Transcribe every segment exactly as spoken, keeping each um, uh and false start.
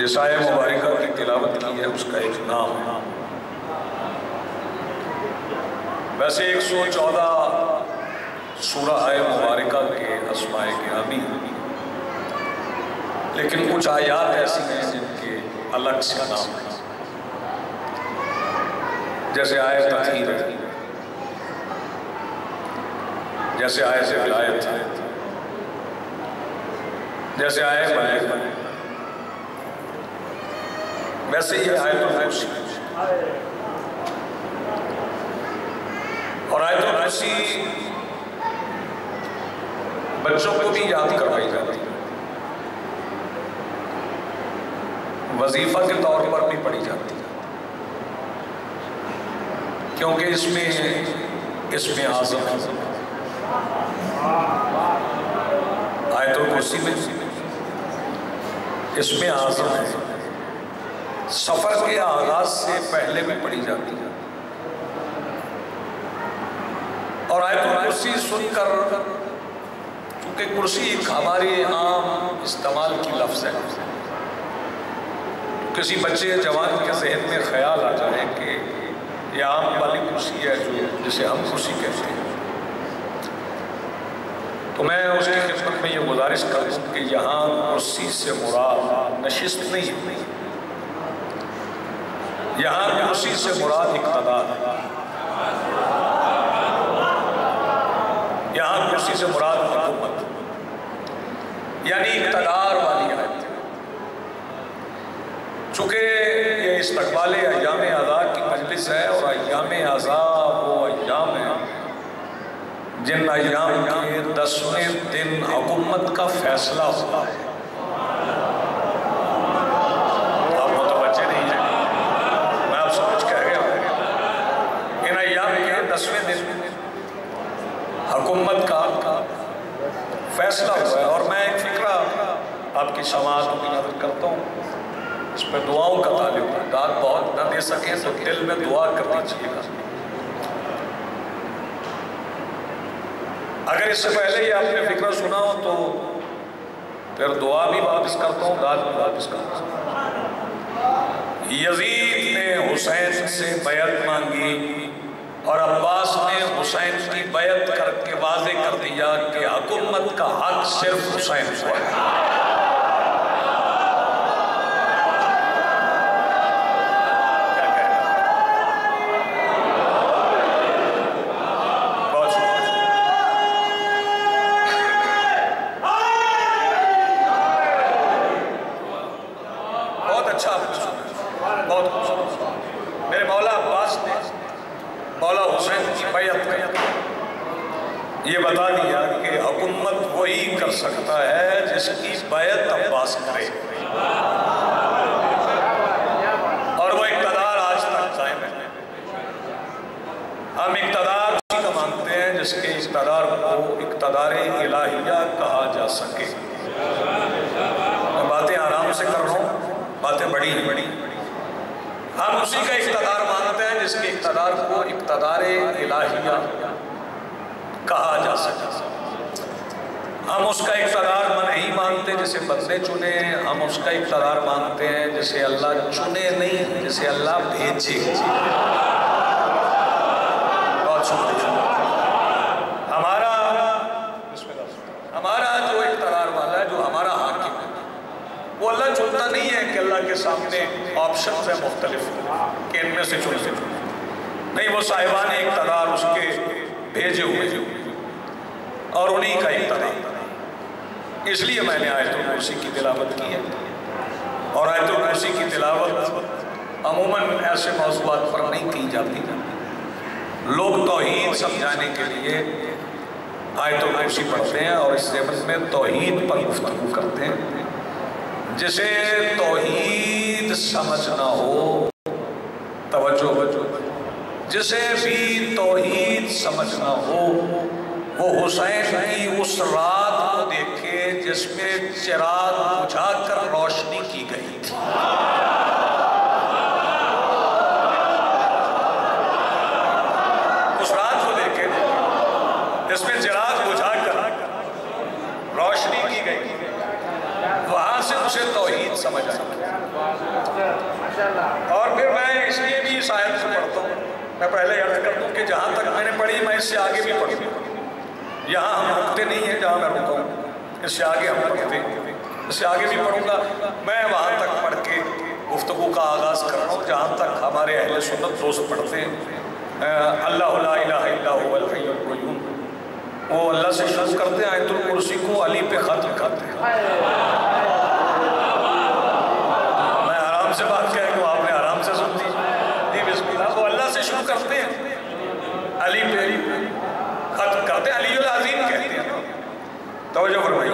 جس آیہ مبارکہ کی تلاوت کی ہے اس کا ایک نام ہے. ویسے ایک سو چودہ سورہ آیہ مبارکہ کے اسماء گرامی، لیکن کچھ آیات ایسی ہیں جن کے الگ سے نام ہیں، جیسے آیہ تطہیر ہے، جیسے آیہ سے ولایت ہے، جیسے آیہ بلیغ ہے، ویسے یہ آیت الکرسی اور آیت الکرسی بچوں کو بھی یاد کروائی جاتی ہے، وظیفہ کے طور پر بھی پڑھی جاتی ہے، کیونکہ اس میں اسم اعظم ہے. آیت الکرسی میں اسم اعظم ہے، سفر کے آغاز سے پہلے میں پڑھی جاتی ہے. اور آیت الکرسی سن کر، چونکہ کرسی ایک ہماری عام استعمال کی لفظ ہے، کسی بچے جوان کے ذہن میں خیال آ جائے کہ یہ عام والی کرسی ہے جو جسے ہم کرسی کہتے ہیں، تو میں اس کی خدمت میں یہ گزارش کروں کہ یہاں کرسی سے مراد نشست نہیں ہے، یہاں کرسی سے مراد اقتدار ہے، یہاں کرسی سے مراد حکومت، یعنی اقتدار والی آیت ہے. چونکہ یہ استقبال ایام عزا کی مجلس ہے، اور ایام عزا وہ ایام ہیں جن ایام کے دسویں دن حکومت کا فیصلہ ہوا ہے. آپ متوجہ نہیں ہیں، میں آپ سے کچھ کہہ گیا ہوں. ان ایام کے دسویں دن حکومت کا فیصلہ ہوا ہے. اور میں ایک فکرہ آپ کی سماعت کو نظر کرتا ہوں، اس میں دعاؤں کا تعلق ہے. داد بہت نہ دے سکیں تو دل میں دعا کر دیجیے گا. اگر اس سے پہلے یہ آپ نے فکرہ سنا ہو تو پھر دعا بھی واپس کرتا ہوں، داد بھی واپس کرتا ہوں. یزید نے حسین سے بیعت مانگی اور عباس نے حسین کی بیعت کر کے واضح کر دیا کہ حکومت کا حق صرف حسین کو ہے. یہ بتا دیا کہ حکومت وہی کر سکتا ہے جس کی بیعت عباس کرے، اور وہ اقتدار آج تک قائم ہے. ہم اقتدار اسی کو مانتے ہیں جس کے اقتدار کو اقتدار الہیہ کہا جا سکے. میں باتیں آرام سے کر رہا ہوں، باتیں بڑی ہیں بڑی. ہم اسی کا اقتدار مانتے ہیں جس کے اقتدار کو اقتدار الہیہ کہا جا سکتا. ہم اس کا اقتدار من نہیں مانتے جسے بندے چنے، ہم اس کا اقتدار مانتے ہیں جسے اللہ چنے نہیں، جسے اللہ بھیجے. بہت شکریہ. ہمارا ہمارا جو اقتدار والا ہے، جو ہمارا حاکم ہے، وہ اللہ چنتا نہیں ہے کہ اللہ کے سامنے آپشنز ہیں مختلف کہ ان میں سے چن سے نہیں. وہ صاحبان اقتدار اس کے بھیجے ہوئے اور انہی کا اقتدار. اس لیے میں نے آیت الکرسی کی تلاوت کی ہے. اور آیت الکرسی کی تلاوت عموماً ایسے موضوعات پر نہیں کی جاتی. لوگ توحید سمجھانے کے لیے آیت الکرسی پڑھتے ہیں اور اس ضمن میں توحید پر گفتگو کرتے ہیں. جسے توحید سمجھنا ہو، توجہ، جسے بھی توحید سمجھنا ہو وہ حسین کی اس رات کو دیکھے جس میں چراغ بجھا کر روشنی کی گئی تھی. اس رات کو دیکھے جس میں چراغ بجھا کر روشنی کی گئی، وہاں سے اسے توحید سمجھ آئی. اور پھر میں اس لیے بھی اس آیت سے پڑھتا ہوں، میں پہلے عرض کر دوں کہ جہاں تک میں نے پڑھی میں اس سے آگے بھی پڑھوں، یہاں ہم رکتے نہیں ہیں جہاں میں رکا ہوں، اس سے آگے ہم پڑھتے ہیں، اس سے آگے بھی پڑھوں گا۔ میں وہاں تک پڑھ کے گفتگو کا آغاز کر رہا ہوں جہاں تک ہمارے اہل سنت دوست پڑھتے ہیں، اللہ لا الہ الا هو الحی القیوم، وہ اللہ سے شروع کرتے ہیں، آیت الکرسی کو علی پہ ختم کرتے ہیں۔ میں آرام سے بات کہہ کہ آپ نے آرام سے سن دی جی، بسم اللہ، وہ اللہ سے شروع کرتے ہیں، علی پہ ختم کرتے ہیں، علی العظیم کہتے ہیں۔ توجہ فرمائیے،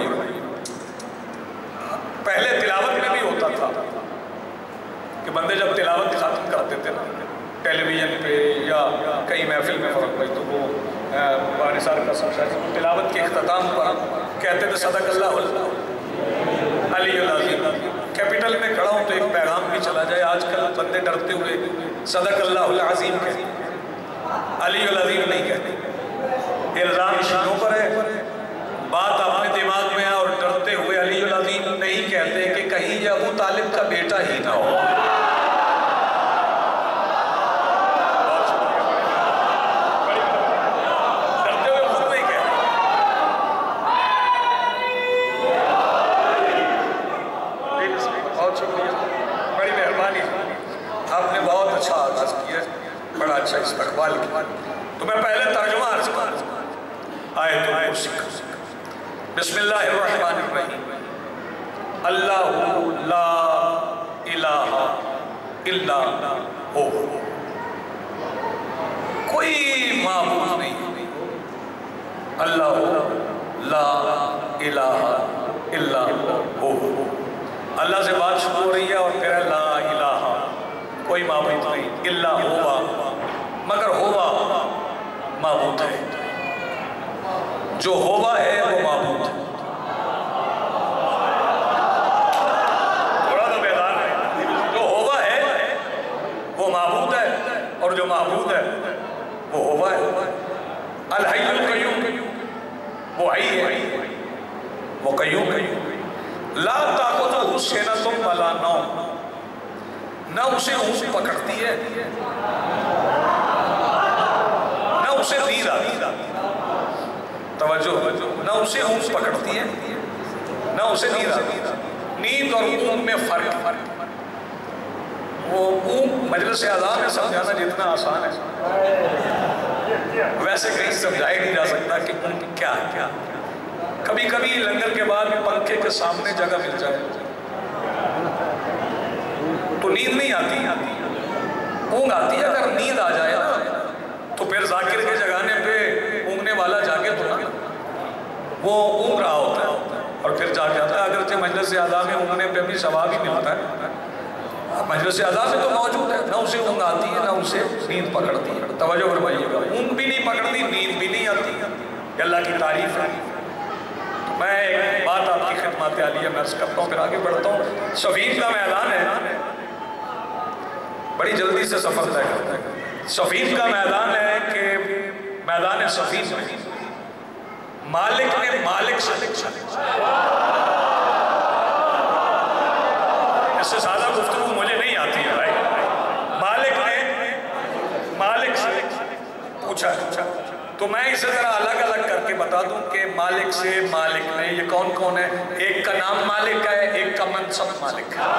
پہلے تلاوت میں بھی ہوتا تھا کہ بندے جب تلاوت ختم کرتے تھے نا ٹیلی ویژن پہ یا کئی محفل میں فرق پڑی تو وہ بانی سار کا سب شاید تلاوت کے اختتام پر کہتے تھے صدق اللہ علی العظیم۔ کیپٹل میں کھڑا ہوں تو ایک پیغام بھی چلا جائے، آج کل بندے ڈرتے ہوئے صدق اللہ العظیم کہتے ہیں، علی العظیم نہیں کہتے۔ الزام شانوں پر ہے، بات اپنے دماغ میں ہے اور ڈرتے ہوئے علی العظیم نہیں کہتے کہ کہیں یہ ابو طالب کا بیٹا ہی نہ ہو۔ ڈرتے ہوئے خود نہیں کہتے۔ بہت شکریہ، بڑی مہربانی، آپ نے بہت اچھا آغاز کیا، بڑا اچھا استقبال کیا۔ تو میں پہلے ترجمہ عرض کروں آیت الکرسی کا۔ بسم اللہ الرحمن الرحیم، اللہ لا الہ الا ہو، کوئی معبود نہیں، اللہ لا الہ الا ہو۔ اللہ سے بات شروع ہو رہی ہے اور پھر لا الہ، کوئی معبود نہیں، الا ہوا، مگر ہوا معبود ہے، جو ہوا ہے وہ معبود ہے۔ تھوڑا تو بیدار ہے، جو ہوا ہے وہ معبود ہے اور جو معبود ہے وہ ہوا ہے۔ الحی القیوم، وہ حی ہے، وہ قیوم ہے۔ لا تأخذہ سنۃ ولا نوم، نہ اسے اونگ پکڑتی ہے نہ اسے نیند آتی ہے۔ توجہ، نہ اسے اونگ پکڑتی ہے نہ اسے نیند آتی ہے۔ نیند اور اونگ میں فرق، وہ اونگ مجلس اعلیٰ میں سمجھانا جتنا آسان ہے ویسے کہیں سمجھایا نہیں جا سکتا کہ اونگ کیا ہے۔ کبھی کبھی لنگر کے بعد پنکھے کے سامنے جگہ مل جائے تو نیند نہیں آتی، اونگ آتی ہے۔ اگر نیند آ جائے تو پھر ذاکر کے جگانے پہ اونگنے والا جاگے تو نہ، وہ اونگ رہا ہوتا ہے اور پھر جاگ جاتا ہے۔ اگرچہ مجلس اعلیٰ میں اونگنے پہ بھی ثواب ہی ملتا ہے، مجلس اعلیٰ میں تو موجود ہے، نہ اسے اونگ آتی ہے نہ اسے نیند پکڑتی ہے۔ توجہ فرمائیے گا، اونگ بھی نہیں پکڑتی، نیند بھی نہیں آتی، یہ اللہ کی تعریف ہے۔ میں ایک بات آپ کی خدمات عالیہ میں عرض کرتا ہوں، پھر آگے بڑھتا ہوں۔ صفین کا میدان ہے، بڑی جلدی سے سفر طے کرتا ہے۔ صفین کا میدان ہے کہ میدان صفین میں مالک نے مالک سے لکھا، اس سے زیادہ گفتگو مجھے نہیں آتی ہے بھائی۔ مالک نے مالک سے پوچھا، تو میں اسے ذرا الگ الگ کر کے بتا دوں کہ مالک سے مالک نے یہ کون کون ہے۔ ایک کا نام مالک ہے، ایک کا منصب مالک ہے۔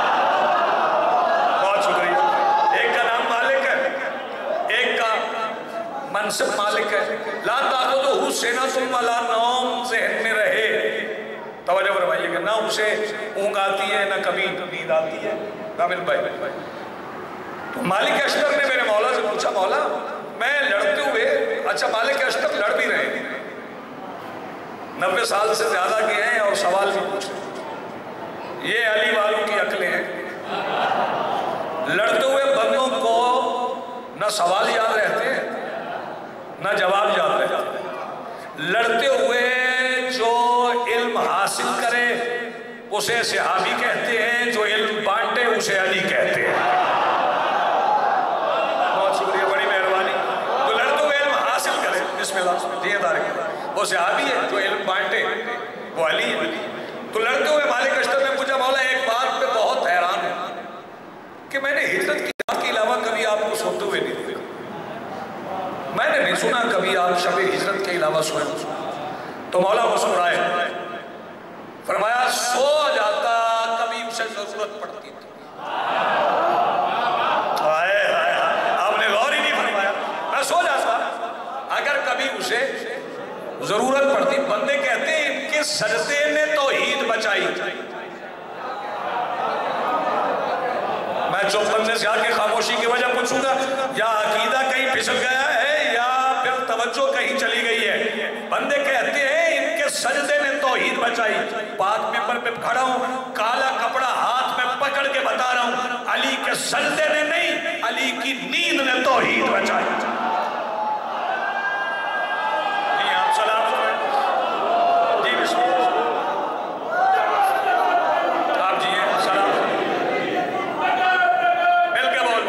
بہت شکریہ۔ ایک کا نام مالک ہے، ایک کا منصب مالک ہے۔ لا تأخذہ سنۃ ولا نوم، ذہن میں رہے، توجہ فرمائیے گا، نہ اسے اونگ آتی ہے نہ کبھی نیند آتی ہے۔ کامل بھائی، تو مالک اشتر نے میرے مولا سے پوچھا، مولا میں لڑتے ہوئے، اچھا مالک اشتر لڑ بھی رہے ہیں، نبے سال سے زیادہ کے ہیں اور سوال بھی پوچھتے، یہ علی والوں کی عقلیں ہیں۔ لڑتے ہوئے بندوں کو نہ سوال یاد رہتے ہیں نہ جواب یاد رہتے ہیں۔ لڑتے ہوئے جو علم حاصل کرے اسے صحابی کہتے ہیں، جو علم بانٹے اسے علی کہتے ہیں۔ بہت شکریہ، بڑی مہربانی۔ جو لڑتے ہوئے علم حاصل کرے، بسم اللہ جی دارک، وہ صحابی ہے، جو علم بانٹے وہ علی ہے۔ تو لڑتے ہوئے مالک اشتر نے پوچھا، مولا ایک بات پہ بہت حیران ہے، کہ میں نے ہجرت کی رات کے علاوہ کبھی آپ کو سوتے ہوئے نہیں دیکھا، میں نے نہیں سنا کبھی آپ شب ہجرت کے علاوہ سوئے. تو مولا مسکرائے، فرمایا سو جاتا کبھی اسے ضرورت پڑتی تھی. آپ نے غور ہی نہیں فرمایا، میں سو جاتا اگر کبھی اسے ضرورت پڑتی. بندے کہتے ہیں ان کے سجدے نے توحید بچائی. میں چوپ بندے سے آ کے خاموشی کی وجہ پوچھوں گا، یا عقیدہ کہیں پھسل گیا ہے یا پھر توجہ کہیں چلی گئی ہے. بندے کہتے ہیں ان کے سجدے نے توحید بچائی. پاک ممبر پہ کھڑا ہوں، کالا کپڑا ہاتھ میں پکڑ کے بتا رہا ہوں، علی کے سجدے نے نہیں، علی کی نیند نے توحید بچائی. نہیں آپ سلام جی بسم اللہ آپ جی ہیں سلام مل کے بول.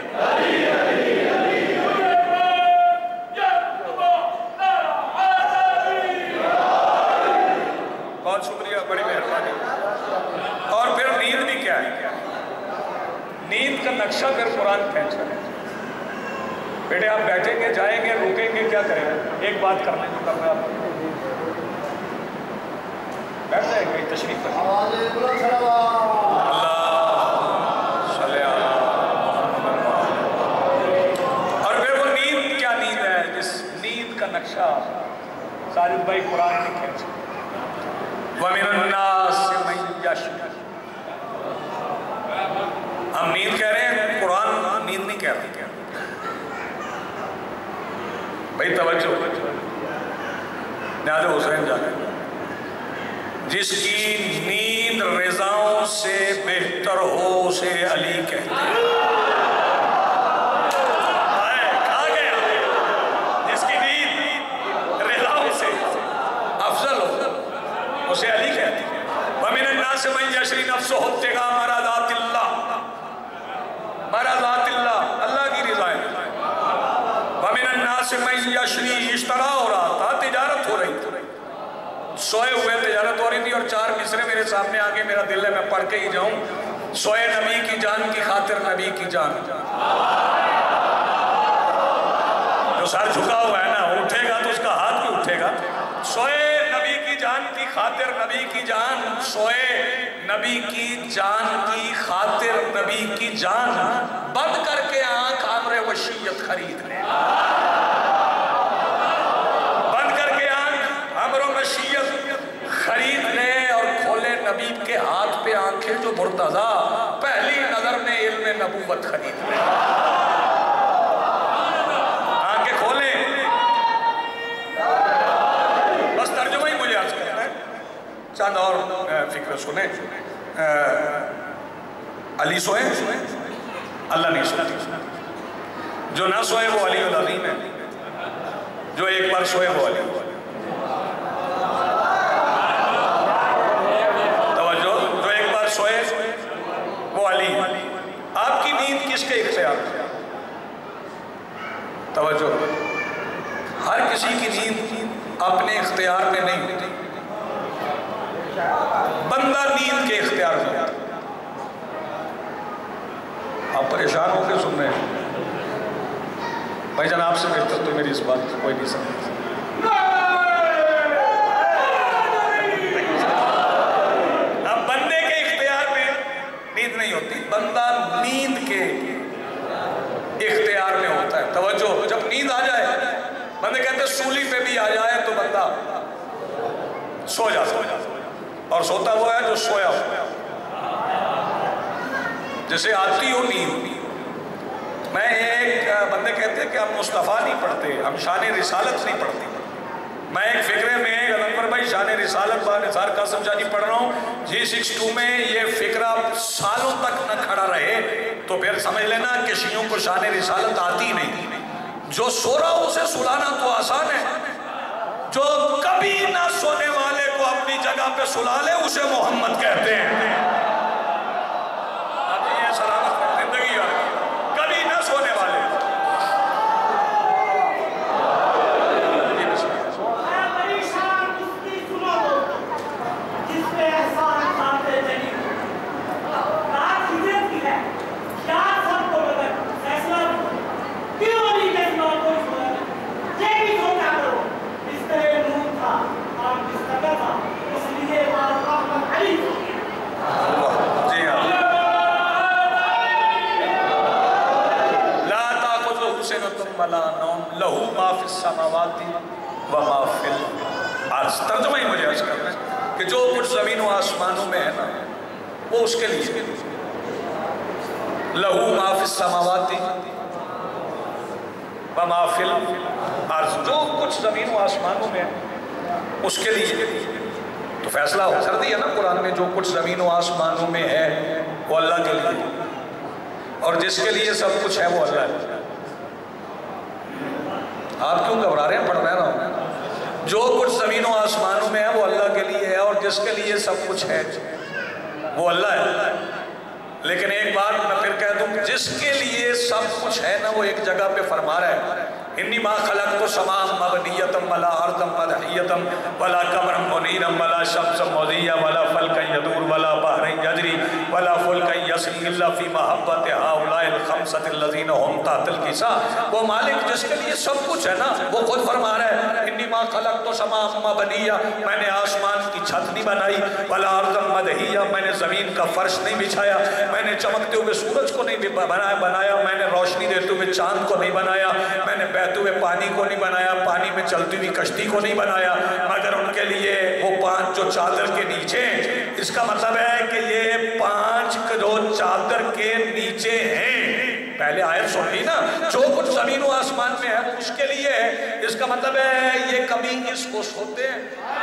بہت شکریہ، بڑی مہربانی. اور پھر نیند بھی کیا ہے؟ نیند کا نقشہ پھر قرآن کھینچ کر ہے. بیٹے آپ بیٹھیں گے، جائیں گے، رکیں گے، کیا کریں گے؟ ایک بات کرنا ہے جو کرنا ہے آپ بیٹھ جائیں گے. تشریف رکھیں. اور پھر وہ نیند کیا نیند ہے جس نیند کا نقشہ ساجد بھائی قرآن نے کھینچا. وَمِنَ النَّاسِ مَن يَشْرِكُ. ہم نیند کہہ رہے ہیں، قرآن نیند نہیں کہہ رہے. بھائی توجہ، نیاز حسین جانے جس کی نیند رضاؤں سے بہتر ہو اسے علی کہتے ہیں. کہا گیا جس کی نیند رضاؤں سے افضل ہو اسے علی کہتے ہیں. وَمِنَ النَّاسِ مَن يَشْرِي نَفْسَهُ ابْتِغَاءَ مَرْضَاتِ اللَّهِ، مرضات اللہ، اللہ کی رضا ہے. وَمِنَ النَّاسِ مَن يَشْرِي اشترا ہو رہا تھا، تجارت ہو رہی تھی، سوئے ہوئے تجارت ہو رہی تھی. اور چار مصرے میرے سامنے آگے میرا دل ہے میں پڑھ کے ہی جاؤں. سوئے نبی کی جان کی خاطر نبی کی جان. جو سر جھکا ہوا ہے نا، اٹھے گا تو اس کا ہاتھ بھی اٹھے گا. سوئے نبی کی جان کی خاطر نبی کی جان، سوئے نبی کی جان کی خاطر نبی کی جان. بند کر کے آنکھ امر وشیت خرید لے. بند کر کے آنکھ امر وشیت خرید لے اور کھولے نبی کے ہاتھ پہ آنکھیں جو مرتضی پہلی نظر میں علم نبوت خرید لے. آنکھیں کھولے. بس ترجمہ ہی مجھے عرض کرنا ہے. چند اور فکر سنیں. علی سوئے، اللہ نہیں سوئے. جو نہ سوئے وہ علی العظیم ہے، جو ایک بار سوئے وہ علی. توجہ، جو ایک بار سوئے وہ علی. آپ کی نیند کس کے اختیار میں؟ توجہ، ہر کسی کی نیند اپنے اختیار میں نہیں ہوتی. بندہ نیند کے اختیار میں ہوتا. آپ پریشان ہو کے سن رہے ہیں بھائی جان، آپ سے بہتر تو میری اس بات کو کوئی نہیں سمجھتا. اب بندے کے اختیار میں نیند نہیں ہوتی، بندہ نیند کے اختیار میں ہوتا ہے. توجہ، جب نیند آ جائے، بندے کہتے ہیں سولی پہ بھی آ جائے تو بندہ سو جاتا ہے. اور سوتا ہوا ہے جو سویا ہوا ہے، جسے آتی ہو نیند. میں ایک بندے کہتے ہیں کہ ہم مصطفیٰ نہیں پڑھتے، ہم شان رسالت نہیں پڑھتے. میں ایک فکرے میں غلطفر بھائی شان رسالت با نثار قاسم شاہ جی پڑھ رہا ہوں. جی سکس ٹو میں یہ فکرہ سالوں تک نہ کھڑا رہے تو پھر سمجھ لینا کہ شیعوں کو شان رسالت آتی نہیں. جو سو رہا ہو اسے سلانا تو آسان ہے، جو کبھی نہ سونے والے کو اپنی جگہ پہ سلا لے اسے محمد کہتے ہیں. اب یہ سلامت زندگی ہے، کبھی نہ سونے والے. کیا वला नौम लहू मा फिस समावाति व मा फिल अर्ज़। तर्जुमा ही मुझे अर्ज़ करना है कि जो कुछ ज़मीन व आसमानों में है ना वो उसके लिए, लहू मा फिस समावाति व मा फिल अर्ज़, जो कुछ ज़मीन व आसमानों में है उसके लिए। तो फैसला कर दिया ना कुरान में, जो कुछ ज़मीन व आसमानों में है वो अल्लाह के लिए, और जिसके लिए सब कुछ है वो अल्लाह है। आप क्यों घबरा रहे हैं? पढ़ रहे हैं। जो कुछ ज़मीनों आसमानों में है वो अल्लाह के लिए है, और जिसके लिए सब कुछ है वो अल्लाह है। लेकिन एक बात मैं फिर कह दूं, जिसके लिए सब कुछ है ना वो एक जगह पे फरमा रहा है, इन्नी मा खलक़्तु समाअ मबनिय्यतम वला अर्दम मदहिय्यतम वला कमरम मुनीरम वला शम्सन मुज़िय्या वला फल्कन यदूर वला बहरन यजरी वला फुल्कन यसरी इल्ला फी महब्बति हाउलाइल खम्सतिल लज़ीना हुम तहतल किसा। वो मालिक जिसके लिए सब कुछ है ना वो खुद फरमा रहा है, इन्नी मा खलक़्तु समाअ मबनिय्या, मैंने आसमान की छत नहीं बनाई, वला अर्दम मदहिय्या, मैंने ज़मीन का फर्श नहीं बिछाया, मैंने चमकते हुए सूरज को नहीं बनाया बनाया मैंने रोशनी देते हुए चांद को नहीं बनाया, मैंने बहते हुए पानी को नहीं बनाया, पानी में चलती हुई कश्ती को नहीं बनाया, मगर उनके लिए वो पांच जो चादर के नीचे। इसका मतलब है कि ये पांच जो चादर के नीचे हैं, पहले आयत सुन ली ना, जो कुछ जमीन व आसमान में है उसके लिए है। इसका मतलब है ये कभी इसको सोते हैं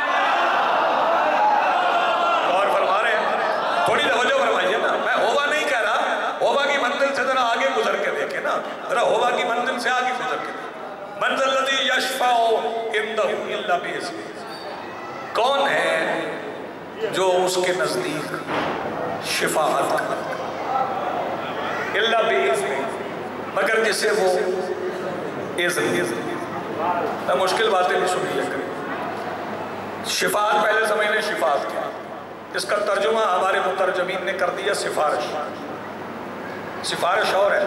और फरमा रहे हैं, थोड़ी तवज्जो फरमाइए ना, मैं होवा नहीं कह रहा, होवा की मंजिल से जरा आगे गुजर के देखे ना, जरा होवा की मंजिल से आगे गुजर के, मंज़िलल्लज़ी यशफ़अउ इंदहु इल्ला बिइज़्निही, कौन है जो उसके नजदीक शिफाअत करे इल्ला बिइज़्निही, मगर जिसे वो इज़्न। मैं मुश्किल बातें नहीं सुन लिया करें। शिफाअत पहले समझ लें, शिफाअत क्या, इसका तर्जुमा हमारे मुतरजमीन ने कर दिया सिफारिश। सिफारिश और है,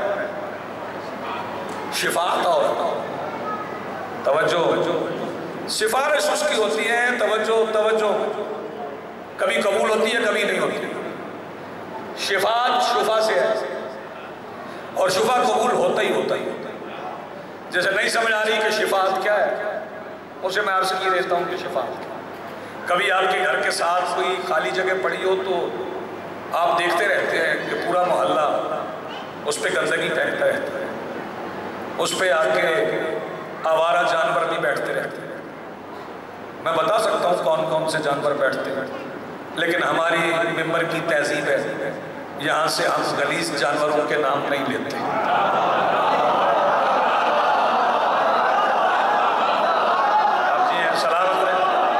शिफाअत और। तवज्जो, सिफारिश उसकी होती है, तवज्जो तवज्जो कभी कबूल होती है कभी नहीं होती। शिफाअत शुफा से है और शुफा कबूल होता ही होता ही होता है। जैसे नहीं समझ आ रही कि शिफाअत क्या है, उसे मैं अर्ज किए देता हूँ कि शिफाअत क्या। कभी आपके घर के साथ कोई खाली जगह पड़ी हो तो आप देखते रहते हैं कि पूरा मोहल्ला उस पर गंदगी फेंकता रहता है, उस पर आके आवारा जानवर भी बैठते रहते हैं। मैं बता सकता हूँ कौन कौन से जानवर बैठते हैं, लेकिन हमारी मिंबर की तहजीब है, यहाँ से हम गलीज जानवरों के नाम नहीं लेते। आप जी हैं, सलामत रहें।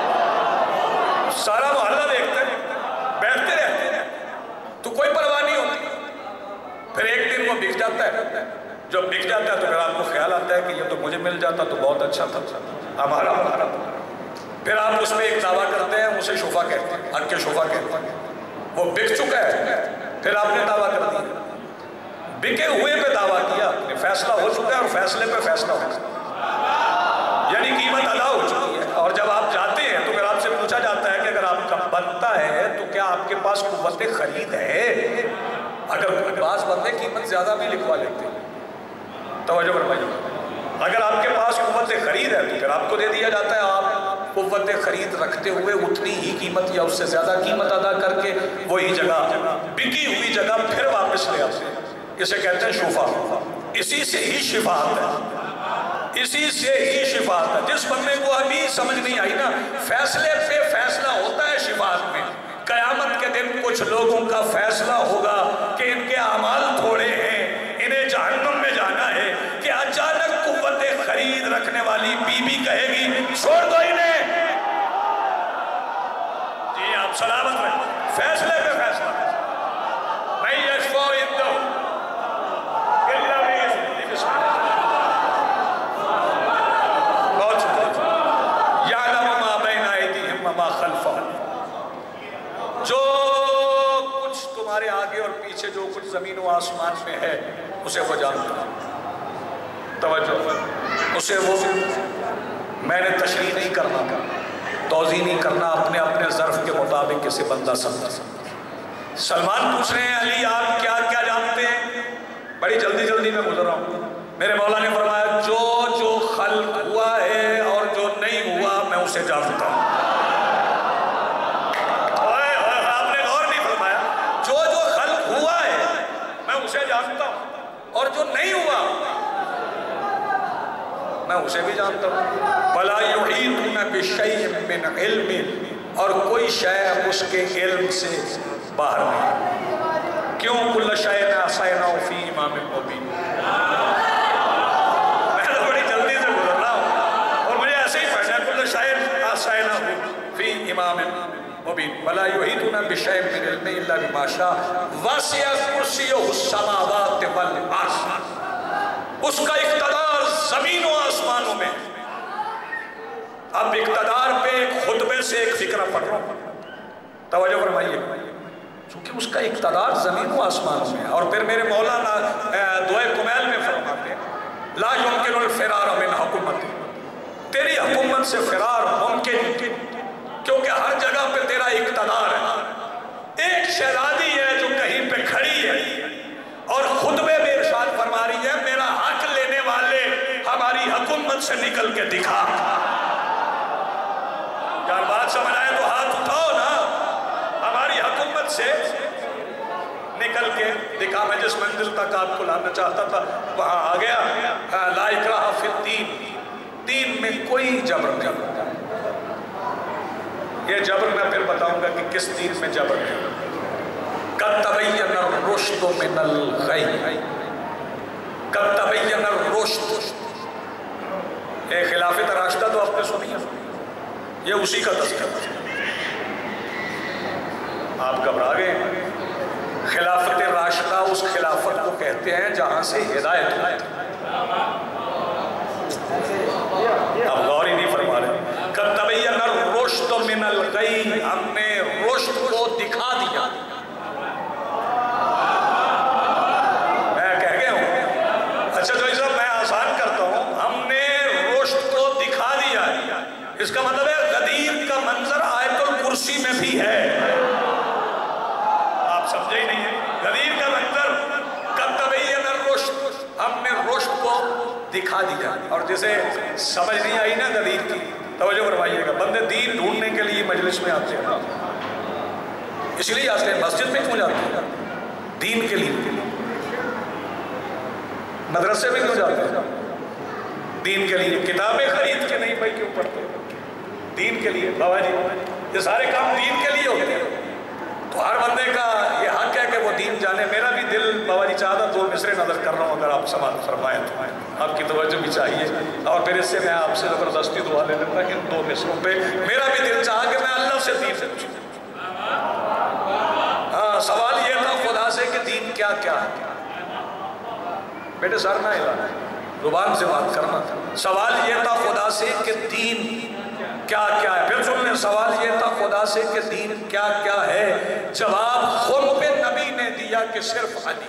सारा मोहल्ला देखते हैं, बैठते रहते हैं तो कोई परवाह नहीं होती। फिर एक दिन वो बिक जाता है, जब बिक जाता है तो फिर आपको ख्याल आता है कि ये तो मुझे मिल जाता तो बहुत अच्छा था, हमारा हमारा। फिर आप उसमें एक दावा करते हैं, उसे शुफा कहते हैं, हक के शुफा कहते हैं। वो बिक चुका है, फिर आपने दावा कर दिया, बिके हुए पे दावा किया, फैसला हो चुका है और फैसले पे फैसला हो चुका है, यानी कीमत अदा हो चुकी है। और जब आप जाते हैं तो फिर आपसे पूछा जाता है कि अगर आपका बनता है तो क्या आपके पास कुव्वत खरीद है? अगर पास बंदे कीमत ज्यादा भी लिखवा लेते हैं, तवज्जो फरमाइए, अगर आपके पास कुव्वत खरीद है तो फिर आपको दे दिया जाता है। आप कुव्वत खरीद रखते हुए उतनी ही कीमत या उससे ज्यादा कीमत अदा करके वही जगह, बिकी हुई जगह फिर वापस ले आते हैं। इसे कहते हैं शुफा। इसी से ही शिफाअत है, इसी से ही शिफाअत है। जिस बंदे को अभी समझ नहीं आई ना, फैसले पे फैसला होता है शिफाअत में। कयामत के दिन कुछ लोगों का फैसला होगा कि इनके अमाल थोड़े हैं, इन्हें जहन्नुम में जाना है, कि अचानक कुव्वत खरीद रखने वाली बीबी कहेगी छोड़ दो इन्हें। जी आप सलामत रहें, फैसले पे फैसला। मैं यशफ़अउ इंदहु इल्ला बिइज़्निही, बहुत यअलमु मा बैना अयदीहिम व मा खल्फ़हुम, जो कुछ तुम्हारे आगे और पीछे, जो कुछ जमीन व आसमान में है उसे वो जानता है। तवज्जो, उसे वो मैंने तशरीह नहीं करना, तौज़ीह नहीं करना, अपने अपने ज़र्फ़ के मुताबिक किसी बंदा समझा। सलमान पूछ रहे हैं अली आप क्या क्या जानते हैं? बड़ी जल्दी जल्दी में गुजर रहा हूँ। मेरे मौला ने फरमाया जो उसे जानता हूँ। आपने गौर नहीं फरमाया, जो जो खल्क हुआ है मैं उसे जानता हूँ, और जो नहीं हुआ मैं उसे भी जानता हूँ। वला युहीतूना बिशैइन मिन इल्मी, और कोई शय उसके इल्म से बाहर नहीं। क्यों? कुल्ल शैइन अहसैनाहु फी इमामिन मुबीन। मैं तो बड़ी जल्दी से गुजर रहा हूँ और मुझे ऐसे ही पढ़ना है, कुल्ल शैइन अहसैनाहु फी इमामिन मुबीन। वला युहीतूना बिशैइन मिन इल्मी इल्ला बिमा शाअ वसिअ कुर्सियुहु समावाति वल अर्ज़। उसका इक़्तिदार ज़मीन व आसमानों में। अब इक़्तिदार पे खुतबे से एक फिक्र पढ़ रहा हूँ, तवज्जो फरमाइए, क्योंकि उसका इक़्तिदार ज़मीन व आसमानों में। और फिर मेरे मौलाना दुआ कुमैल में फरमाते हैं, ला युमकिनुल फ़िरार मिन हुकूमती, तेरी हुकूमत से फ़िरार मुमकिन, क्योंकि हर जगह पे तेरा इक़्तिदार है। एक शहज़ादी है जो कहीं पे खड़ी है और खुतबे में इरशाद फरमा रही है, मेरा हक लेने वाले हमारी हुकूमत से निकल के दिखा। यार बात समझ आए तो हाथ उठाओ ना, हमारी हुकूमत से निकल के दिखा। मैं जिस मंजिल तक आपको लाना चाहता था वहां आ गया। ला इकराह फिद्दीन, दीन में कोई जबर नहीं। ये जबर मैं फिर बताऊंगा कि किस दीन में जबर नहीं। कद तबय्यन रुश्द मिनल गय, कद तबय्यन रुश्द। ये खिलाफत राशिदा तो आपने सुनी है, ये उसी का तज़किरा। आप घबरा गए। खिलाफत राशिदा उस खिलाफत को कहते हैं जहां से हिदायत हुई। अब गौर ही नहीं फरमा रहे। कद तबय्यन रुश्द मिनल गय, हमने रुश्द को दिखा दिया। मैं कह गया हूं, अच्छा जो इसे मैं आसान करता हूं, हमने रुश्द को दिखा दिया। इसका मतलब है गदीर का मंजर आयतुल कुर्सी में भी है। आप समझे ही नहीं है। गदीर का मंजर कद तबय्यन रुश्द, हमने रुश्द को दिखा दिया। और जैसे समझ नहीं आई ना गदीर की, तवज्जो फरमाइएगा। बंदे दीन ढूंढने के लिए मजलिस में आते हैं, इसलिए आते हैं। मस्जिद में क्यों जाते हैं? दीन के लिए। मदरसे में क्यों जाते हैं? दीन के लिए। किताबें खरीद के नहीं भाई क्यों पढ़ते? दीन के लिए। बाबा जी ये सारे काम दीन के लिए होते हैं। तो हर बंदे का ये हक है कि वो दीन जाने। मेरा भी दिल बाबा जी चाहता दो मिसरे नजर कर रहा हूँ, अगर आप समाज फरमाएं तो आपकी तवज्जो भी चाहिए। और फिर इससे मैं आपसे ज़बरदस्ती दुआ ले लेता इन दो मिसरों पे। मेरा भी दिल चाहा कि मैं अल्लाह से दीन से पूछूं। हाँ, सवाल ये था खुदा से कि दीन क्या क्या है। बेटे सर ना हिला, जुबान से बात करना था। सवाल ये था खुदा से कि दीन क्या क्या है। फिर सुन लें, सवाल ये था खुदा से कि दीन क्या क्या है। जवाब खुद पे नबी ने दिया कि सिर्फ अली।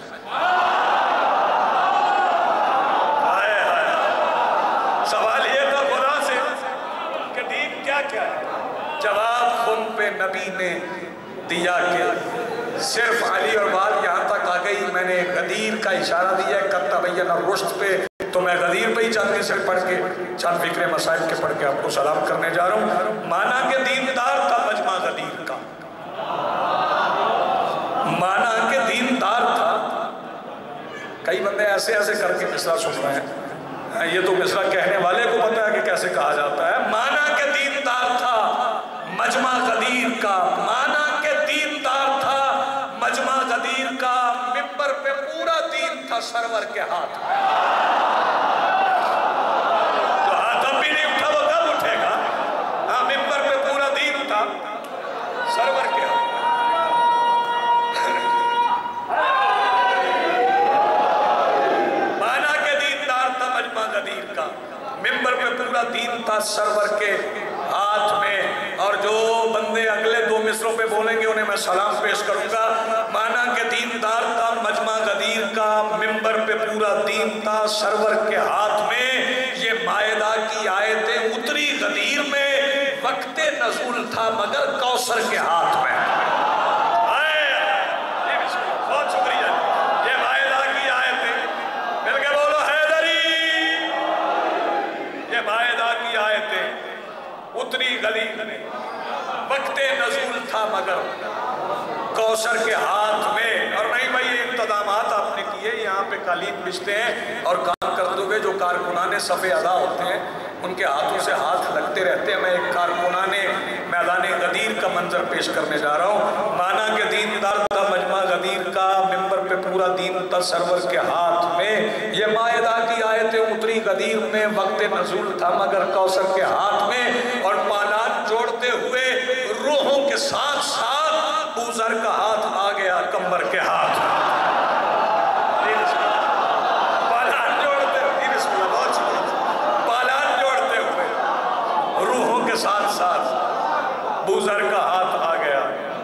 हाय हाय, सवाल ये था खुदा से कि दीन क्या क्या है। जवाब खुद पे नबी ने दिया कि सिर्फ अली। और बात यहाँ तक आ गई, मैंने गदीर का इशारा दिया कद तबय्यन रुश्द पे, तो मैं गदीर पे ही चंद से पढ़ के चंद फिक्रे मसाइल के पढ़ के आपको सलाम करने जा रहा हूँ। माना के दीनदार था मजमा गदीर का, माना के दीनदार था। कई बंदे ऐसे ऐसे करके मिसरा सुन रहे हैं, ये तो मिसरा कहने वाले को पता है कि कैसे कहा जाता है। माना के दीनदार था मजमा गदीर का, माना के दीनदार था मजमा गदीर का। मिंबर पे पूरा दीन था सरवर के हाथ में। तो हाथ अब भी नहीं उठा, वो कब उठेगा? हाँ, मिंबर पे पूरा दीन था सरवर के हाथ। माना के दीनदार था मजमा गदीर का, मिंबर पे पूरा दीन था सरवर के हाथ में। और जो बंदे अगले दो मिसरों पे बोलेंगे उन्हें मैं सलाम पेश करूंगा। माना के दीनदार था मजमा गदीर का, मिंबर पे पूरा दीन था सरवर के हाथ में। ये मायदा की आयतें उतरी गदीर में, वक्ते नज़ूल था मगर कौसर के हाथ में। बहुत शुक्रिया। ये मायदा की आयतें, मिलके बोलो हैदरी। ये मायदा की आयतें उतरी قالین بچھتے ہیں اور کام کرتے ہوئے جو کارکنان صف ادا ہوتے ہیں ان کے ہاتھوں سے ہاتھ لگتے رہتے ہیں. میں ایک کارکنان میدان غدیر کا منظر پیش کرنے جا رہا ہوں. مانا کہ دین دار کا مجمع غدیر کا ممبر پہ پورا دین تھا سرور کے ہاتھ میں. یہ مائدہ کی آیتیں اتری غدیر میں وقت نزول تھا مگر کوثر کے ہاتھ میں. اور پالان جوڑتے ہوئے روحوں کے ساتھ ساتھ بوزر کا ہاتھ آ گیا کمبر کے ہاتھ. پالان جوڑتے ہوئے بسم اللہ بہت شکریہ. پالان جوڑتے ہوئے روحوں کے ساتھ ساتھ بوزر کا ہاتھ آ گیا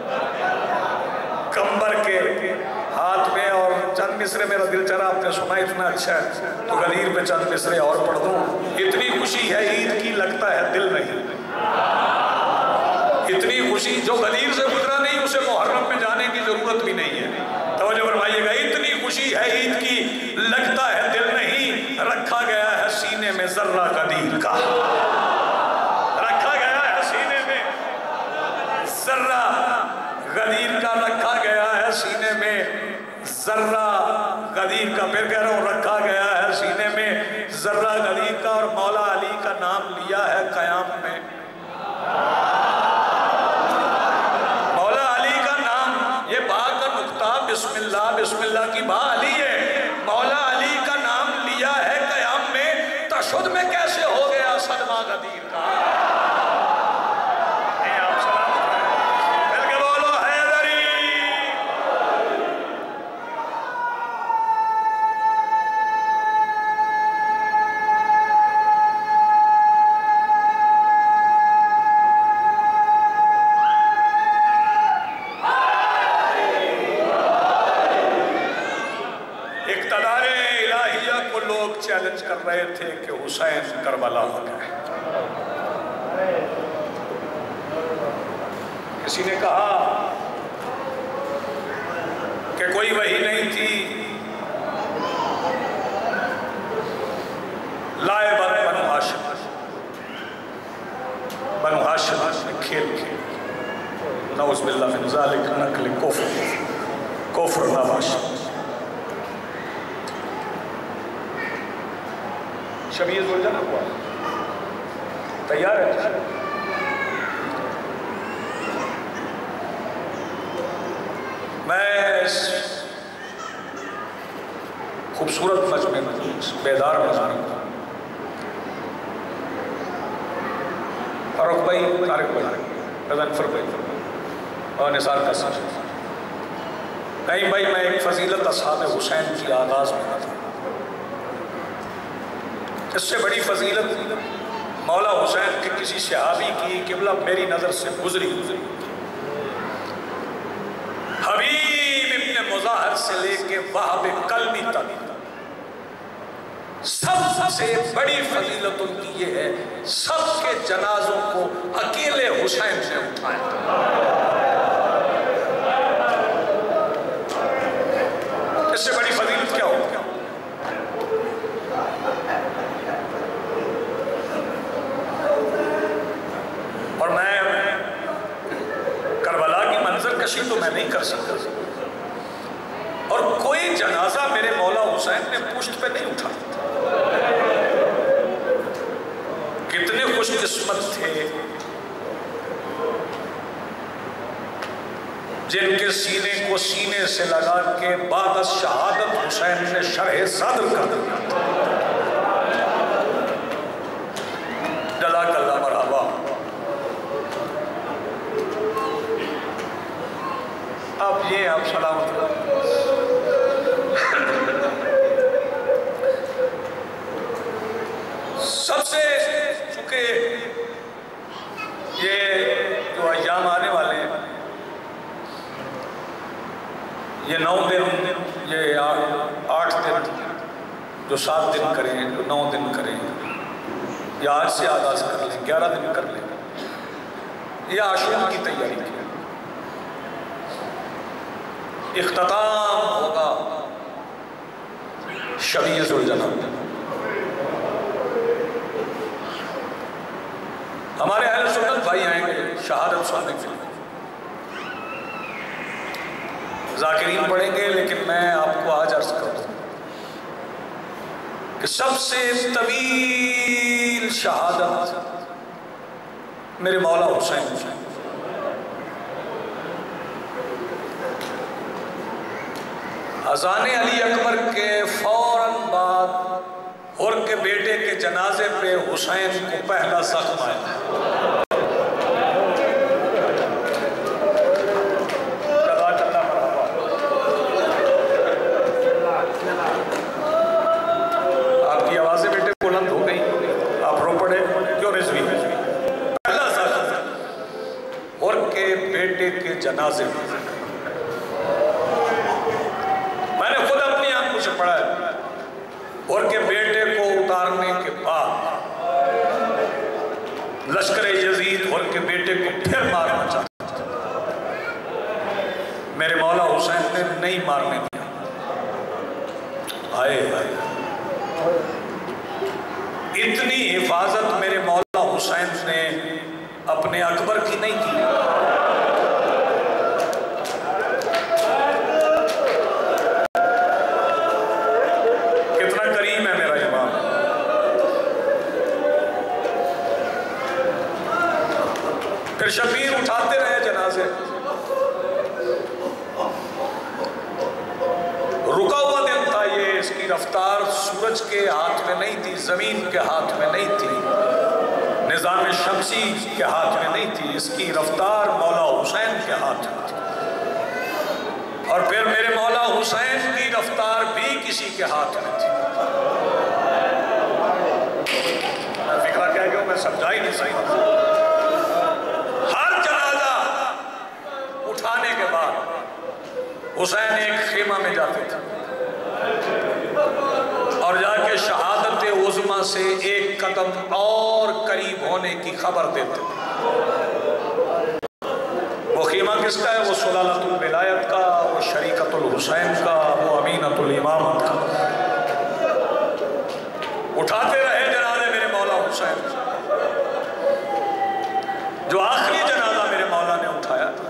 کمبر کے ہاتھ میں. اور چند مصرے میرا دل چرا آپ نے سنا اتنا اچھا ہے تو غدیر پہ چند مصرے اور پڑھ دوں. اتنی خوشی ہے عید کی لگتا ہے دل نہیں. اتنی خوشی جو غدیر سے گزرا نہیں اسے محرم میں جانے کی ضرورت بھی نہیں ہے. توجہ فرمائیے گا. اتنی خوشی ہے عید کی لگتا ہے دل نہیں. رکھا گیا ہے سینے میں ذرہ غدیر کا. رکھا گیا ہے سینے میں ذرہ غدیر کا. رکھا گیا ہے سینے میں ذرہ غدیر کا. پھر کہہ رہا ہوں رکھا گیا ہے سینے میں ذرہ غدیر کا. اور مولا علی کا نام لیا ہے قیام میں. مولا علی کا نام یہ با کا نقطہ بسم اللہ بسم اللہ کی با علی ہے. مولا علی کا نام لیا ہے قیام میں. تشہد میں کیسے ہو گیا صدمہ غدیر کا. چیلنج کر رہے تھے کہ حسین کربلا ہو گئے. کسی نے کہا کہ کوئی وحی نہیں تھی. لائے بن بنو ہاشم بنو ہاشم نے کھیل کھیل نعوذ باللہ من ذالک نقل کفر کفر نواشم. شبیہ زلجھنا ہوا تیار ہے. میں اس خوبصورت مجمع میں بیدار مجمع فاروق بھائی طارق بھائی غضنفر بھائی اور نثار کا ساتھ نہیں بھائی میں ایک فضیلت اصحاب حسین کی آغاز میں تھا. اس سے بڑی فضیلت مولا حسین کے کسی صحابی کی قبلہ میری نظر سے گزری گزری حبیب ابن مظاہر سے لے کے وہب قلبی تک سب سے بڑی فضیلت ان کی یہ ہے سب کے جنازوں کو اکیلے حسین سے اٹھایا. اس سے بڑی فضیلت کیا ہو. اور میں کربلا کی منظر کشی تو میں نہیں کر سکتا اور کوئی جنازہ میرے مولا حسین نے پشت پہ نہیں اٹھا. کتنے خوش قسمت تھے جن کے سینے کو سینے سے لگا کے بعد از شہادت حسین نے شرح صدر کر دیا. جزاک اللہ مرحبا. اب یہ آپ سلامت سب سے چونکہ یہ جو ایام آنے والے ہیں یہ نو دن یہ آٹھ دن جو سات دن کریں جو نو دن کریں یا آج سے آغاز کر لیں گیارہ دن کر لیں یہ عاشور کی تیاری کی. اختتام ہوگا شبیہ ذوالجلال. ہمارے اہل سنت بھائی آئیں گے شہادت سننے کے لیے ذاکرین پڑھیں گے لیکن میں آپ کو آج عرض کر دوں کہ سب سے طویل شہادت میرے مولا حسین حسین اذان علی اکبر کے فوراً بعد اور کے بیٹے کے جنازے پہ حسین کو پہلا زخم آیا. آپ کی آوازیں بیٹے بلند ہو گئی, آپ رو پڑے کیوں رضوی؟ پہلا زخم اور کے بیٹے کے جنازے پہ. پڑا ہے اور کے بیٹے کو اتارنے کے بعد لشکر یزید اور کے بیٹے کو پھر مارنا چاہتا تھا. میرے مولا حسین نے نہیں مارنے دیا. آئے آئے اتنی حفاظت میرے مولا حسین نے اپنے اکبر کی نہیں کی. پھر شبیر اٹھاتے رہے جنازے, رکا ہوا دن تھا یہ. اس کی رفتار سورج کے ہاتھ میں نہیں تھی, زمین کے ہاتھ میں نہیں تھی, نظام شمسی کے ہاتھ میں نہیں تھی. اس کی رفتار مولا حسین کے ہاتھ میں تھی. اور پھر میرے مولا حسین کی رفتار بھی کسی کے ہاتھ میں تھی. میں فکرہ کیا کہ میں سمجھا ہی نہیں سکتا. اٹھانے کے بعد حسین ایک خیمہ میں جاتے تھے اور جا کے شہادت عظمیٰ سے ایک قدم اور قریب ہونے کی خبر دیتے تھے. وہ خیمہ کس کا ہے؟ وہ سلالت الولایت کا, وہ شریکت الحسین کا, وہ امینت الامامت کا. اٹھاتے رہے جنازے میرے مولا حسین. جو آخری جنازہ میرے مولا نے اٹھایا تھا,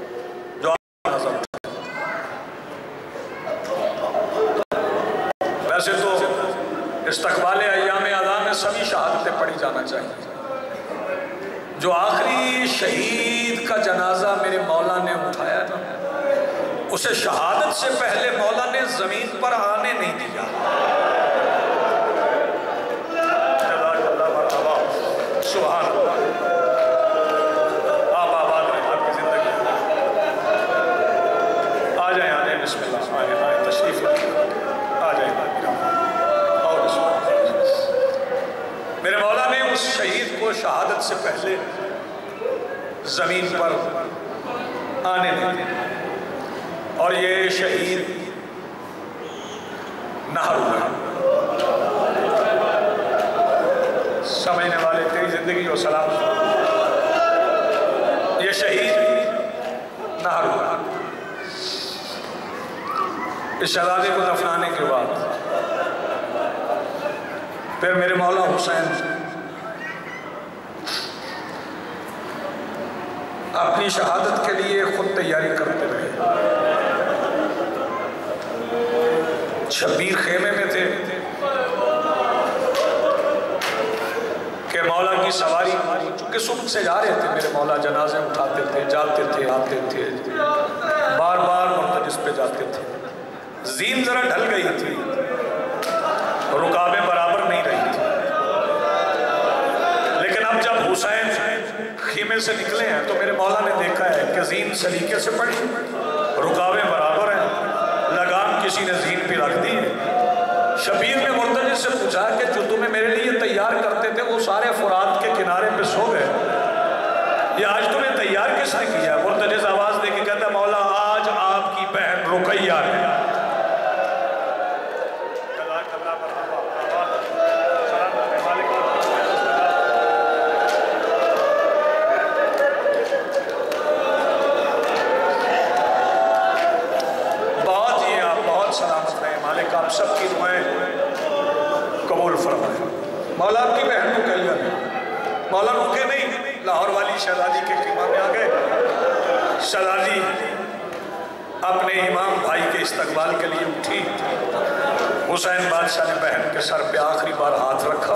ویسے تو استقبال ایام اعدام میں سبھی شہادتیں پڑھی جانا چاہیے. جو آخری شہید کا جنازہ میرے مولا نے اٹھایا تھا, اسے شہادت سے پہلے مولا نے زمین پر آنے نہیں دیا. سبحان اللہ. آپ آباد رہیں, آپ کی زندگی. آ جائیں آ جائیں بسم اللہ. آئیں آئیں تشریف رکھیں. آ جائیں اور میرے مولا نے اس شہید کو شہادت سے پہلے زمین پر آنے دیا. اور یہ شہید نہر ہوا. سمجھنے والے تیری زندگی و سلام. یہ شہید نہر ہوا. اس شہزادے کو دفنانے کے بعد پھر میرے مولا حسین اپنی شہادت کے لیے خود تیاری کرتے رہے. شبیر خیمے میں تھے کہ مولا کی سواری, چونکہ صبح سے جا رہے تھے میرے مولا, جنازے اٹھاتے تھے, جاتے تھے, آتے تھے, بار بار مرتجس پہ جاتے تھے. زین ذرا ڈھل گئی تھی, رکابیں برابر نہیں رہی تھی. لیکن اب جب حسین خیمے سے نکلے ہیں تو میرے مولا نے دیکھا ہے کہ زین سلیقے سے پڑی, رکابیں برابر ہیں, لگام کسی نے زین پہ رکھ دی ہے. شبیر نے مرتجس سے پوچھا کہ جو تمہیں میرے لیے تیار کرتے تھے وہ سارے فرات کے کنارے پہ سو گئے, یہ آج تمہیں تیار کس نے کیا؟ مرتجس آواز دے کے کہتا مولا آج آپ کی بہن رقیہ ہے. آپ سب کی دعائیں قبول فرمائے. مولا آپ کی بہن کو کہہ نہیں, مولا رکے نہیں, لاہور والی شہزادی کے خیمہ میں آ گئے. شہزادی اپنے امام بھائی کے استقبال کے لیے اٹھی. حسین بادشاہ نے بہن کے سر پہ آخری بار ہاتھ رکھا.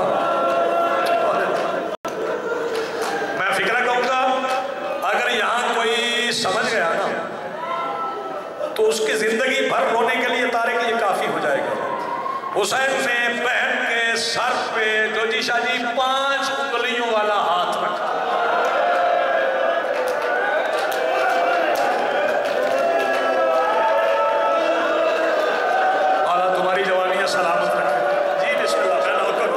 میں فکرہ کہوں گا اگر یہاں کوئی سمجھ گیا نا تو اس کی زندگی بھر رونے کے لیے طارق یہ کافی ہو جائے گا. حسین نے بہن کے سر پہ جو جی شاہ جی پانچ انگلیوں والا ہاتھ رکھا. مولا تمہاری جوانیاں سلامت رکھے. جی بسم اللہ. میں نوکر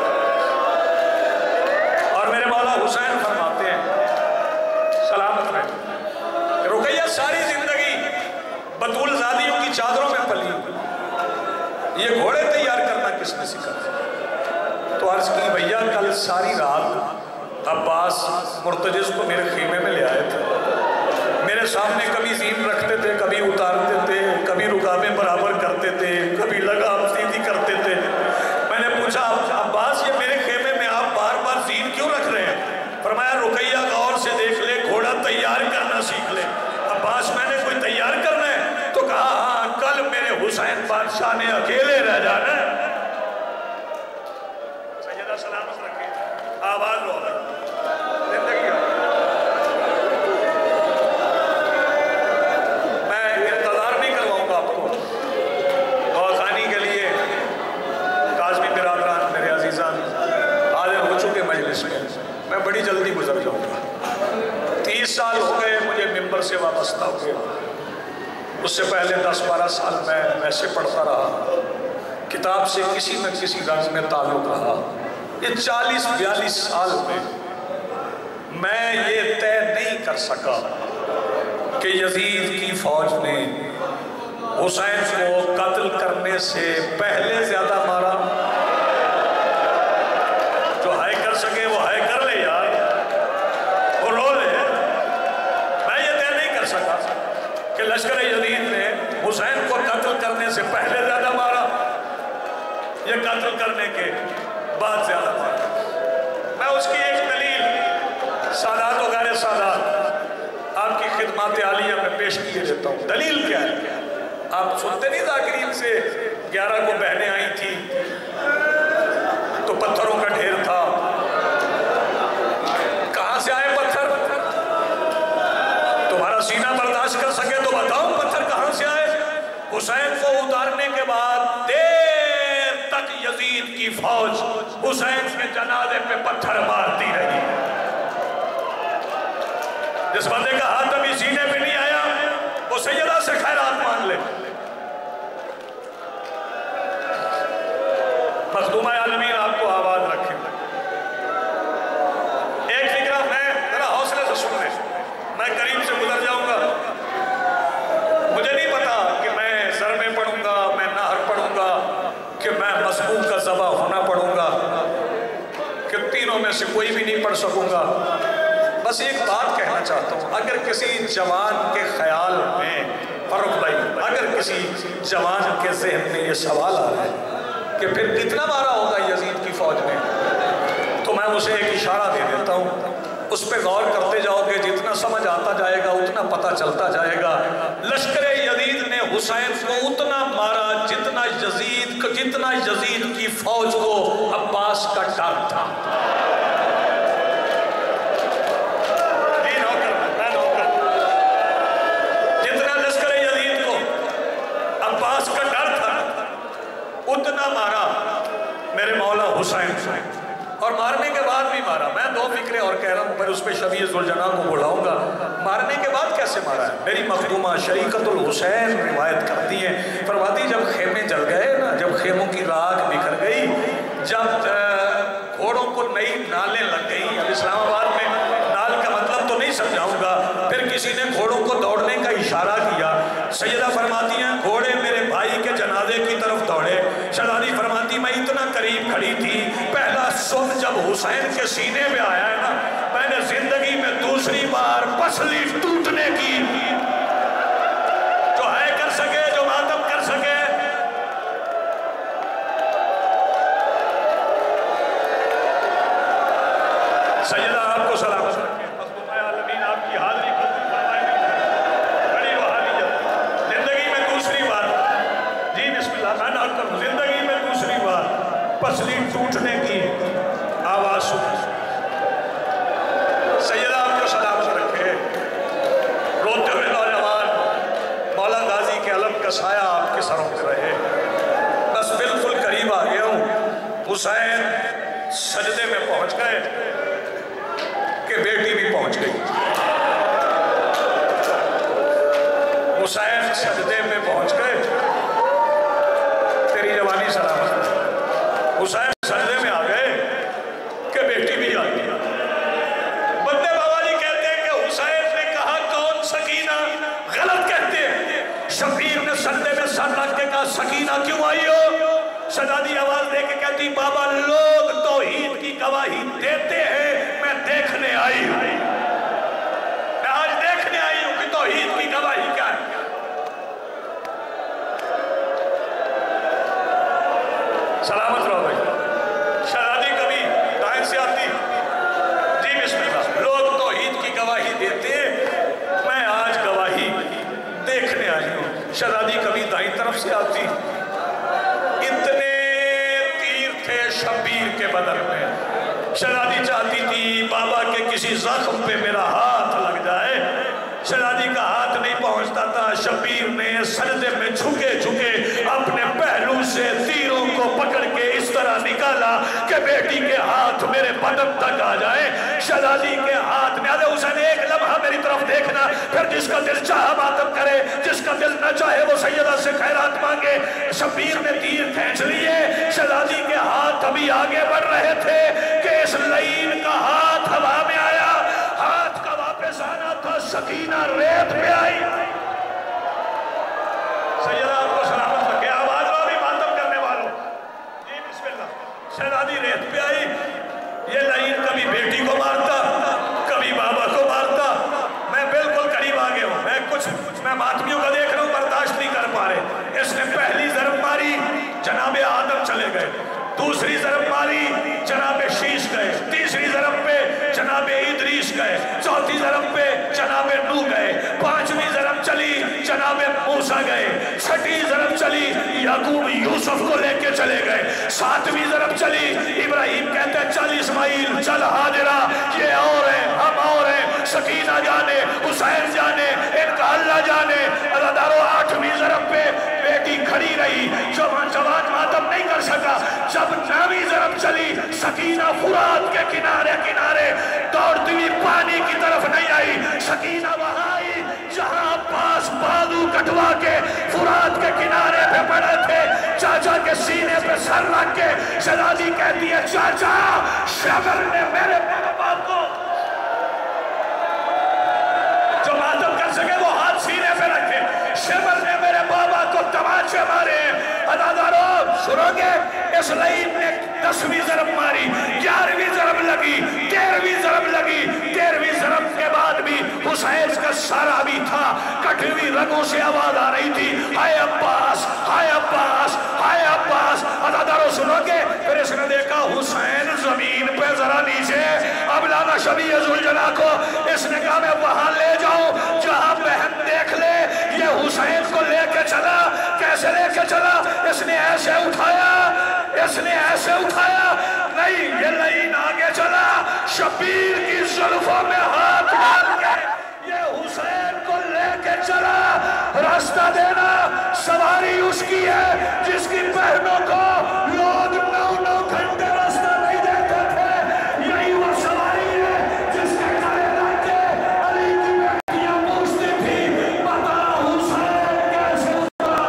اور میرے مولا حسین فرماتے ہیں سلامت رکھے. رقیہ ساری زندگی بطول زادیوں کی چادروں میں پلی. یہ گھوڑے تیار کرنا کس نے سکھایا؟ تو عرض کی بھیا کل ساری رات عباس مرتجز کو میرے خیمے میں لے آئے تھے. میرے سامنے کبھی زین رکھتے تھے, کبھی اتارتے تھے, کبھی رکابیں برابر کرتے تھے, کبھی لگام سیدھی کرتے تھے. میں نے پوچھا عباس یہ میرے خیمے میں آپ بار بار زین کیوں رکھ رہے ہیں؟ فرمایا رقیہ غور سے دیکھ لے, گھوڑا تیار کرنا سیکھ لے. عباس میں نے کوئی تیار کرنا ہے؟ تو کہا ہاں کل میرے حسین بادشاہ نے اکیلے رہ جانا ہے. سیدہ سلامت رکھے. آواز لو زندگی. میں انتظار نہیں کرواؤں گا آپ کو. دعاخانی کے لیے کاظمی برادران میرے عزیزان حاضر ہو چکے مجلس میں. میں بڑی جلدی گزر جاؤں گا. تیس سال ہو گئے مجھے ممبر سے وابستہ ہو گئے. اس سے پہلے دس بارہ سال میں ویسے پڑھتا رہا, کتاب سے کسی نہ کسی رنگ میں تعلق رہا. یہ چالیس بیالیس سال میں میں یہ طے نہیں کر سکا کہ یزید کی فوج نے حسین کو قتل کرنے سے پہلے زیادہ مارا. جو ہائے کر سکے وہ ہائے کر لے یار, وہ رو لے. میں یہ طے نہیں کر سکا کہ لشکر یزید نے حسین کو قتل کرنے سے پہلے زیادہ مارا یا قتل کرنے کے بعد زیادہ مارا. میں اس کی ایک دلیل سادات و غیر سادات آپ کی خدمات عالیہ میں پیش کیے دیتا ہوں. دلیل کیا ہے؟ آپ سنتے نہیں ذاکرین سے گیارہ کو بہنیں آئی تھی تو پتھروں کا ڈھیر تھا. کہاں سے آئے پتھر؟ تمہارا سینہ برداشت کر سکے تو بتاؤ پتھر کہاں سے آئے؟ حسین کو اتارنے کے بعد دیر تک یزید کی فوج حسین کے جنازے پہ پتھر مارتی رہی. جس بندے کا ہاتھ ابھی سینے پہ نہیں آیا وہ سیدہ سے خیرات مانگ لے. مخدومہ عالمین آپ کو آواز رکھے. ایک فکرہ میں ذرا حوصلے سے سن لیں. میں قریب سے گزر جاؤں گا. مجھے نہیں پتا کہ میں سر میں پڑھوں گا, میں نہر پڑھوں گا, کہ میں مسبوق کا ذبح ہونا پڑھوں گا, کہ تینوں میں سے کوئی بھی نہیں پڑھ سکوں گا. بس ایک بات کہنا چاہتا ہوں, اگر کسی جوان کے خیال میں فاروق بھائی, اگر کسی جوان کے ذہن میں یہ سوال آ رہا ہے کہ پھر کتنا مارا ہوگا یزید کی فوج نے, تو میں اسے ایک اشارہ دے دیتا ہوں. اس پہ غور کرتے جاؤ گے, جتنا سمجھ آتا جائے گا اتنا پتہ چلتا جائے گا. لشکر یزید نے حسین کو اتنا مارا جتنا یزید جتنا یزید کی فوج کو عباس کا ڈر تھا. جتنا لشکر یزید کو عباس کا ڈر تھا اتنا مارا میرے مولا حسین سے, اور مارنے کے بعد بھی مارا. میں دو فکرے اور کہہ رہا ہوں, پھر اس پہ شبیہ ذوالجناح کو بلاؤں گا. مارنے کے بعد کیسے مارا ہے؟ میری مخدومہ شریقت الحسین روایت کرتی ہے, فرماتی جب خیمے جل گئے نا, جب خیموں کی راکھ بکھر گئی, جب گھوڑوں کو نئی نالیں لگ گئی. اب اسلام آباد میں نال کا مطلب تو نہیں سمجھاؤں گا. پھر کسی نے گھوڑوں کو دوڑنے کا اشارہ کیا. سیدہ فرماتی ہیں گھوڑے میرے بھائی کے جنازے کی طرف دوڑے. شہزادی فرماتی میں اتنا قریب کھڑی تھی, پہلا سن جب حسین کے سینے میں آیا ہے نا, میں نے زندگی میں دوسری بار پسلی ٹوٹنے کی جو ہے کر سکے, جو ماتم کر سکے. سیدہ آپ کو سلامت رکھے. مخدومہ عالمین آپ کی حاضری قبول فرمائے. بڑی روحانیت. زندگی میں دوسری بار, جی بسم اللہ, میں نہ کروں, زندگی میں دوسری पसली टूटने की आवाज सुनी। सैयदा आपको सलामत रखे। रोते हुए नौजवान मौला गाजी के अलम का साया आपके सरों पे रहे। बस बिल्कुल करीब आ गया हूँ। हुसैन सजदे में पहुंच गए कि बेटी भी पहुंच गई। हुसैन सजदे में पहुंच गए, तेरी जवानी सलामत है। हुसैन सजदे में आ गए कि बेटी भी आ गई। बंदे बाबा जी कहते हैं कि हुसैन ने कहा कौन सकीना, गलत कहते हैं। शबीर ने सजदे में सर रख के कहा सकीना क्यों आई हो? शहजादी आवाज दे के कहती बाबा लोग तौहीद की गवाही देते हैं, मैं देखने आई हूं, मैं आज देखने आई हूं कि तौहीद की गवाही क्या है। सलामत रहो भाई। शहजादी कभी दाएं से आती, जी बिस्मिल्लाह। लोग तौहीद की गवाही देते हैं, मैं आज गवाही देखने आई हूं। शहजादी कभी दाईं तरफ से आती। इतने तीर थे शबीर के बदन में। शहजादी चाहती थी बाबा के किसी जख्म पे मेरा हाथ लग जाए। शहजादी का हाथ नहीं पहुंचता था। शबीर ने सजदे में झुके झुके अपने पहलू से तीरों को पकड़ के इस तरह निकाला कि बेटी के हाथ मेरे बदन तक आ जाए। शहजादी के हाथ में आधे हुसैन एक लम्हा मेरी तरफ देखना, फिर जिसका दिल चाह मातम करे, जिसका दिल न चाहे वो सैयदा से खैरात मांगे। शबीर ने तीर खींच लिए। शहजादी के हाथ अभी आगे बढ़ रहे थे कि इस लईन का हाथ हवा में आया। हाथ का वापस आना था, सकीना रेत पे आई। सैयदा आपको सलामत रखे। आवाज लो अभी मातम करने वालों, जी बिस्मिल्लाह। शहजादी रेत पे आई। ये लाइन कभी बेटी को मारता, कभी बाबा को मारता। मैं बिल्कुल करीब आ गया हूं। मैं कुछ मैं मातमियों का देख रहा हूं, बर्दाश्त नहीं कर पा रहे। इसने पहली ज़रब मारी, जनाबे आदम चले गए। दूसरी ज़रब मारी, जनाबे शीश गए। तीसरी ज़रब पे जनाबे इदरीस गए। चौथी ज़रब पे जनाबे नूह गए। पांचवी ज़रब चली, जनाबे मूसा गए। छठी ज़रब चली, याकूब यूसुफ को लेके चले गए। सातवीं ज़रब चली, इब्राहिम कहते हैं चल इस्माइल, चल हाजिरा, ये और है, हम और हैं। सकीना जाने, हुसैन जाने, इनका अल्लाह जाने। अदादारों आठवीं ज़रब पे बेटी खड़ी रही। जवान जवान मातम नहीं कर सका। जब नवीं ज़रब चली, सकीना फुरात के किनारे किनारे दौड़ती हुई पानी की तरफ नहीं आई। सकीना वहां आई जहां अब्बास बाजू कटवा के फुरात के किनारे पे पड़े थे, चाचा के सीने पे सर रख के। शहजादी कहती है चाचा, शबर ने मेरे बाबा को, जो मातम कर सके वो हाथ सीने पे रखे। शबर ने मेरे बाबा को तमाचे मारे। अदादारों सुनोगे, इस लाइन ने दसवीं ज़रब मारी, ग्यारहवीं ज़रब लगी, तेरहवीं ज़रब लगी। तेरहवीं ज़रब के बाद भी हुसैन का सारा भी था, कटी हुई रगों से आवाज आ रही थी, हाय अब्बास, हाय अब्बास, हाय अब्बास। अदादारों सुनोगे, फिर इसने देखा हुसैन जमीन पे जरा नीचे। अब लाना शबी जुलजना को इसने कहा मैं वहां ले जाऊं जहां बहन देख ले। ये हुसैन को लेके चला। कैसे लेके चला? इसने ऐसे उठाया, इसने ऐसे उठाया, नहीं ये लाइन आगे चला। शबीर की जुल्फों में हाथ डाल के ये हुसैन को लेके चला। रास्ता देना सवारी उसकी है जिसकी बहनों को लोग नौ नौ घंटे रास्ता नहीं देते थे। यही वो सवारी है जिसके गले लग के अली की बेटियां पूछती थी बता हुसैन कैसे उतरा।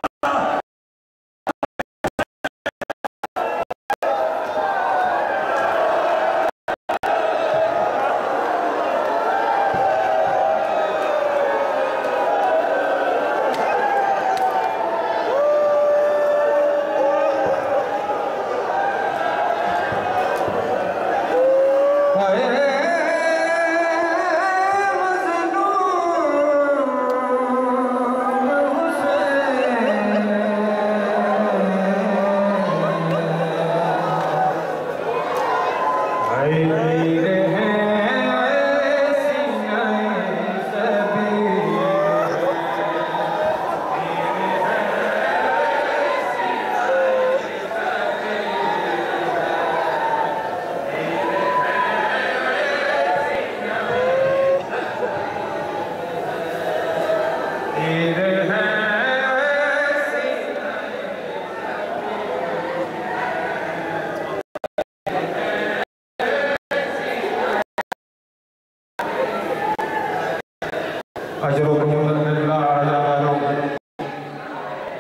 اجرکم اللہ علیہ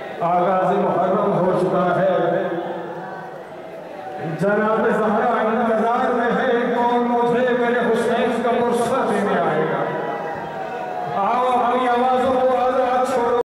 آغاز محرم ہو چکا ہے، جناب زہرا